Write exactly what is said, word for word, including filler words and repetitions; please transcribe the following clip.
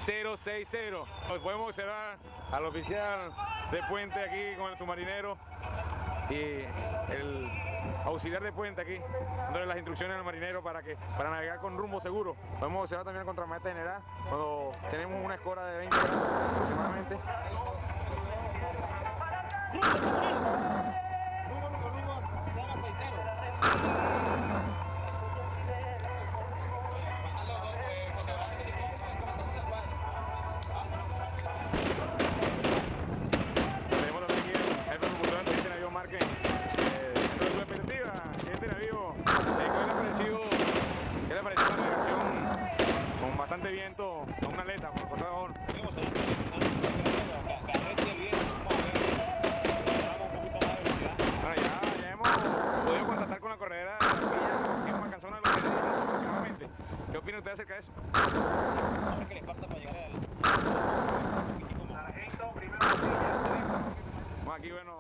cero seis cero. Podemos observar al oficial de puente aquí con el submarinero y el auxiliar de puente aquí dándole las instrucciones al marinero para que para navegar con rumbo seguro. Podemos observar también el contramaestre general cuando tenemos una escora de veinte grados aproximadamente. Tenemos también aquí el jefe propulsor del teniente navío Márquez. Eh, dentro de su expectativa, teniente navío, eh, ¿qué le ha parecido, qué le ha parecido la navegación con bastante viento a una aleta, por favor? Bueno, ya, ya hemos podido contactar con la corredera de la villa, que hemos alcanzado una velocidad aproximadamente. ¿Qué opina usted acerca de eso? ¿Qué les falta para llegar al...? Bueno, aquí, bueno,